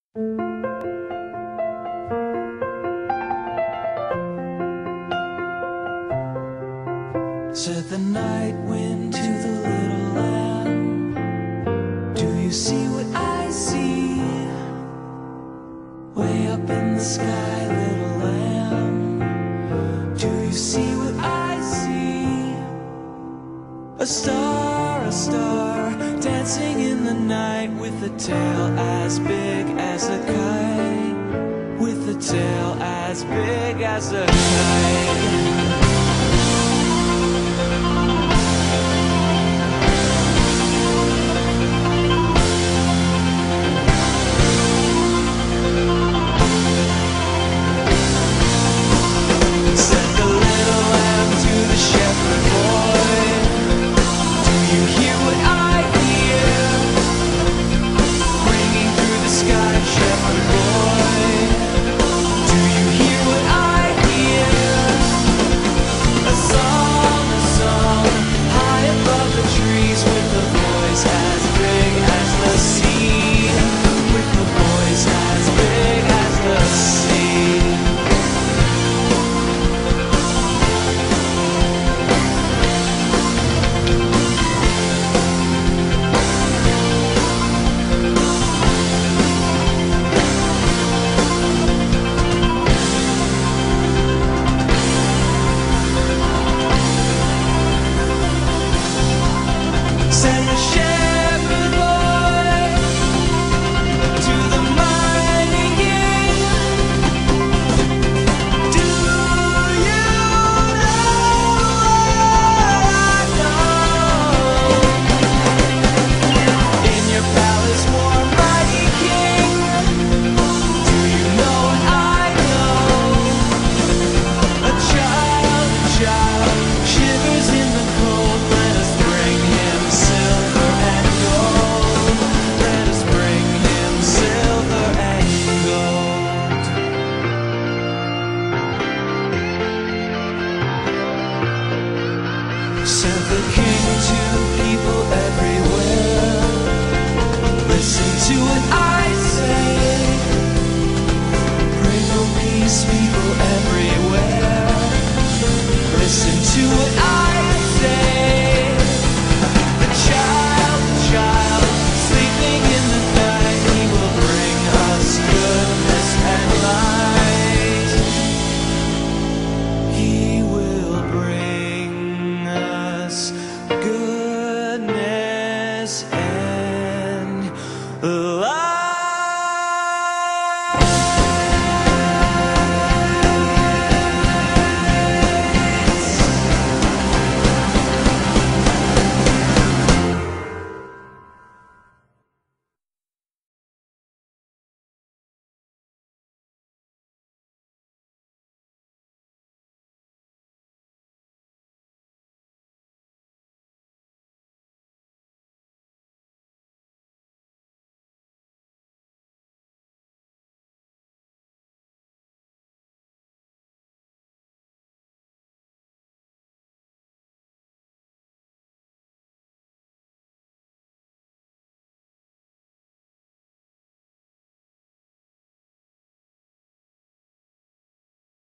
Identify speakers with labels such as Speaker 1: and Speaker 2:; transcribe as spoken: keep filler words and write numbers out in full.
Speaker 1: Said the night wind to the little lamb, do you see what I see? Way up in the sky, little lamb, do you see what I see? A star, a star, dancing in the night, with a tail as big as a kite, with a tail as big as a kite.